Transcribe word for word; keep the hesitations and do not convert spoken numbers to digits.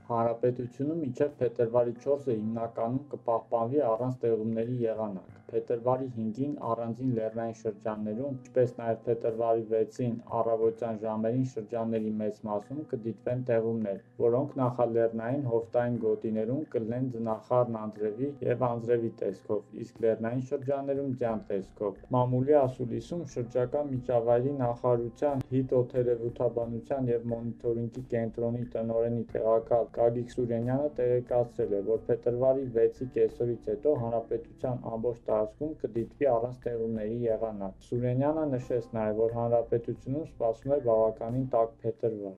Հանրապետությունում մինչև փետրվարի չորսը հիմնականում կպահպանվի առանց տեղումների եղանակ։ Փետրվարի հինգին առանձին լեռնային շրջաններում, ինչպես նաև փետրվարի վեցին առավոտյան ժամերին շրջանների մեծ մասում կդիտվեն տեղումներ, որոնք նախալեռնային հովտային գոտիներում կլինեն ձնախառն անձրևի և անձրևի տեսքով, իսկ լեռնային շրջաններում ձյան տեսքով։ Մամուլի ասուլիսում շրջակա միջավայրի նախարարության հիդրոթերապևտաբանության և մոնիտորինգի կենտրոնի տնօրենի տեղակալ Գագիկ Սուրենյանը տեղեկացրել է, որ փետրվարի վեցի կեսօրից հետո հանրապետության ամբողջ տարածքում կդիտվի առանց տեղումների եղանակ։ Սուրենյանը նշեց նաև, որ հանրապետությունում սպասվում է բավականին տաք փետրվար։